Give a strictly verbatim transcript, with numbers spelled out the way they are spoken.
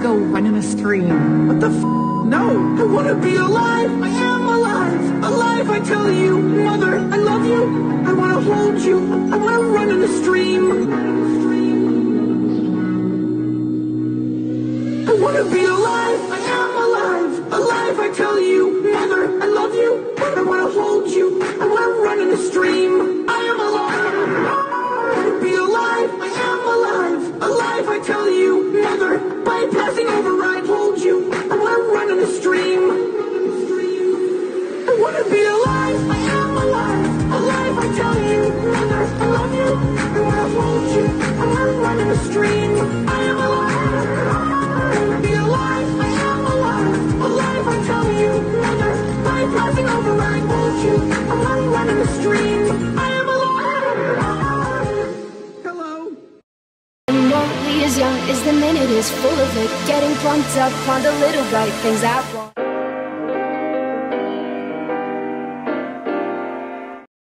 go run in a stream. What the f? No. I wanna be alive. I am alive. Alive, I tell you. Mother, I love you. I wanna hold you. I wanna run in a stream. I wanna be alive. I am alive. Alive, I tell you. Mother, I love you. I wanna hold you. I wanna run in a stream. I am alive. I wanna be alive. I am alive. Alive, I tell you. Mother, bypassing override, hold you. I wanna run in a stream. I wanna be alive. I am alive. Alive, I tell you. Mother, I love you. I wanna hold you. I wanna run in a stream. I am alive. I wanna be alive. I am alive. Alive, I tell you. Mother, bypassing override, hold you. I wanna run in a stream. I am alive. Hello. Morty is young, is the minute is full of it. Getting pumped up on the little bright things I want.